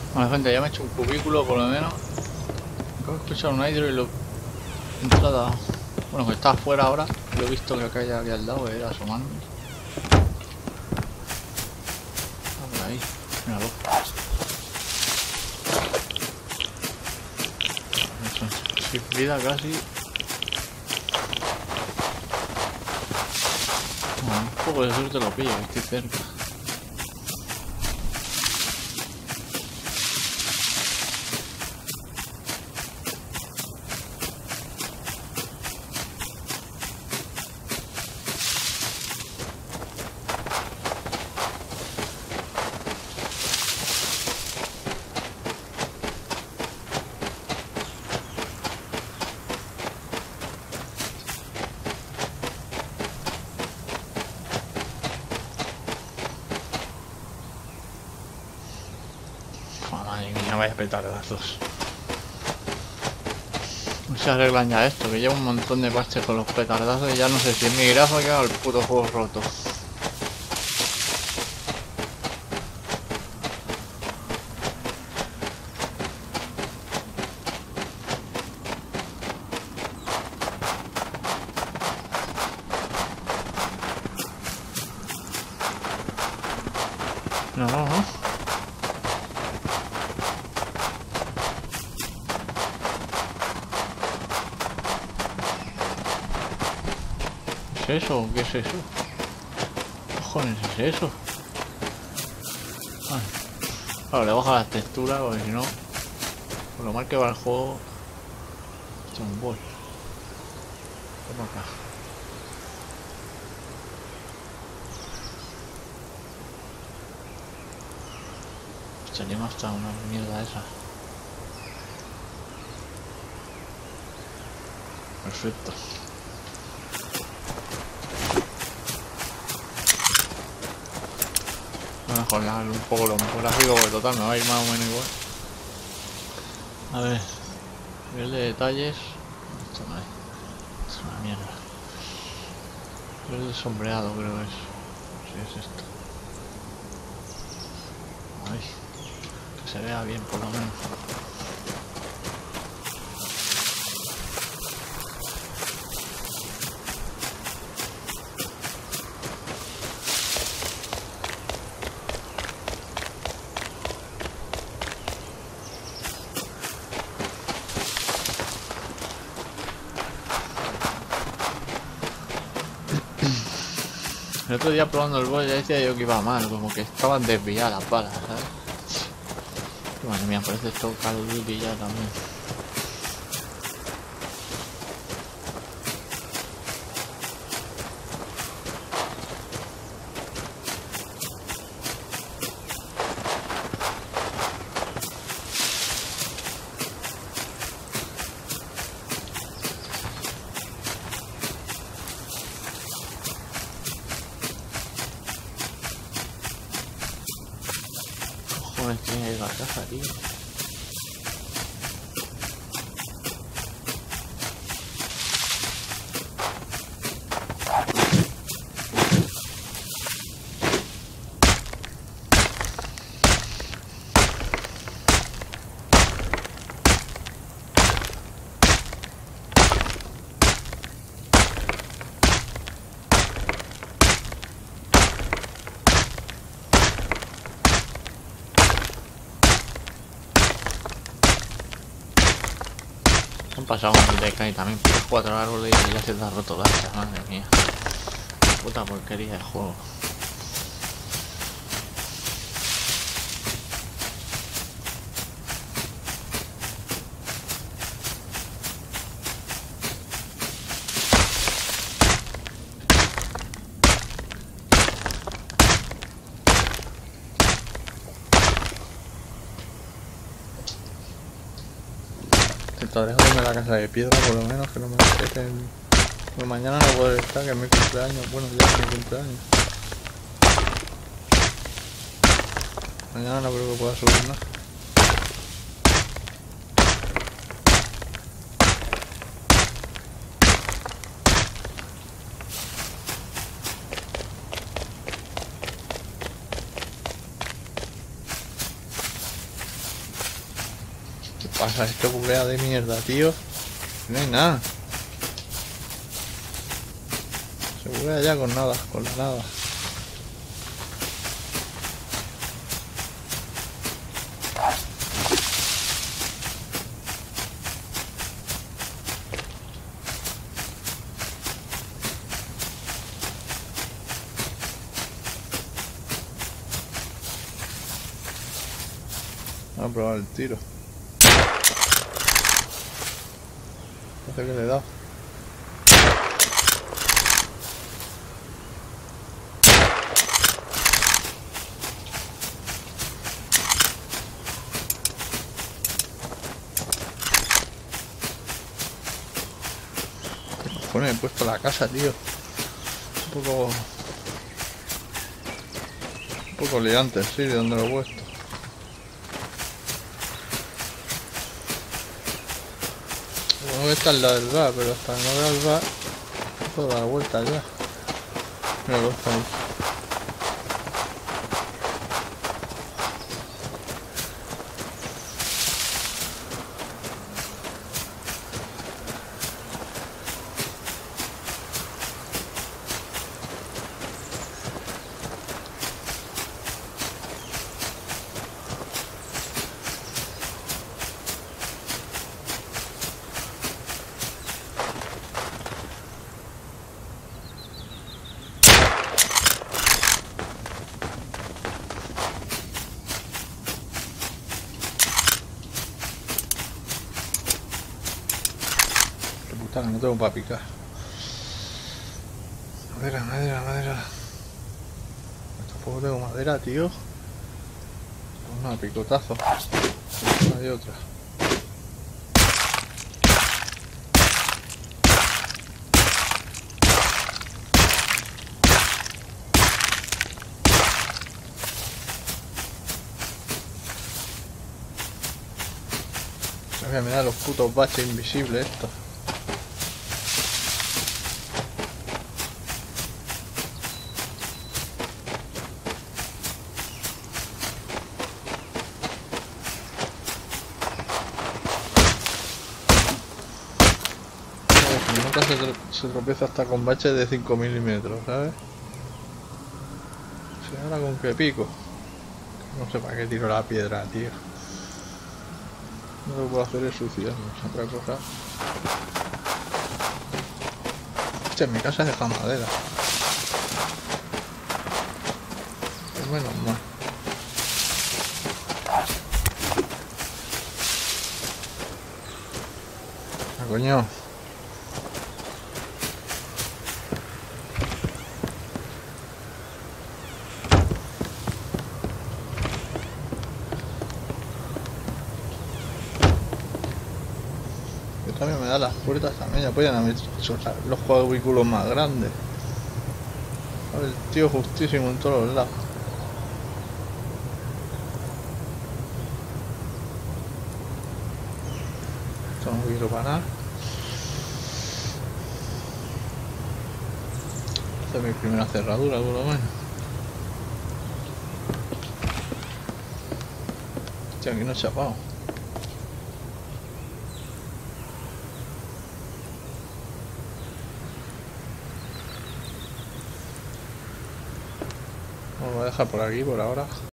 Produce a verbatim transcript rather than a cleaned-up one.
Bueno, gente, ya me he hecho un cubículo por lo menos. Acabo de escuchar un hidro y lo... entrada... Bueno, que está afuera ahora. Lo he visto que acá ya aquí al lado, eh, asomando. Está por ahí. Míralo. Sin vida casi. Bueno, un poco de suerte lo pillo, que estoy cerca. Madre mía, vaya petardazos. No se arreglan ya esto, que lleva un montón de parches con los petardazos y ya no sé si es mi gráfica o el puto juego roto. No, no, no. ¿Es eso? ¿Qué es eso? ¿Qué cojones es eso? Vale. Claro, le baja las texturas porque si no, por lo mal que va el juego, esto es un bol. Toma acá. Salimos hasta una mierda esa. Perfecto. Voy a mejorar un poco los gráficos porque total me va a ir más o menos igual. A ver, nivel de detalles. Esto no hay. Esto es una mierda. Nivel de sombreado creo que es. Sí, es esto. Ay, que se vea bien por lo menos. El otro día probando el boss ya decía yo que iba mal, como que estaban desviadas las balas, ¿sabes? Y madre mía, parece esto Call of Duty ya también. Joder, tiene que ir a la casa, tío. Han pasado un D K y también por cuatro árboles y ya se te ha roto la hacha, madre mía. Puta porquería de juego. Intentaré joderme la casa de piedra por lo menos, que no me dejen. Pues mañana no puedo estar, que es mi cumpleaños. Bueno, ya es mi cumpleaños. Mañana no creo que pueda subir nada. ¿Qué pasa? Esto buguea de mierda, tío. No hay nada. Se buguea ya con nada, con la nada. Vamos a probar el tiro. Parece que le he dado. ¿Qué cojones he puesto la casa, tío? Un poco... Un poco liante, sí, de donde lo he puesto. Bueno, que está al lado del bar, pero hasta que no vea el bar, no puedo dar vuelta ya. Mira, lo está ahí. No tengo para picar. Madera, madera, madera. Tampoco tengo madera, tío. Pues nada, picotazo. No hay otra. Me da los putos baches invisibles estos. Nunca se, tro se tropieza hasta con baches de cinco milímetros, ¿sabes? Si ahora con qué pico. No sé para qué tiro la piedra, tío. No lo que puedo hacer es suicidarme, es otra cosa. Hostia, en mi casa deja madera. Pues menos mal. Ah, coño. También me da las puertas también, ya podían haber hecho los cuadrículos más grandes. El tío justísimo en todos los lados. Esto no quiero para nada. Esta es mi primera cerradura, por lo menos. Hostia, aquí no he chapado. Lo voy a dejar por aquí por ahora.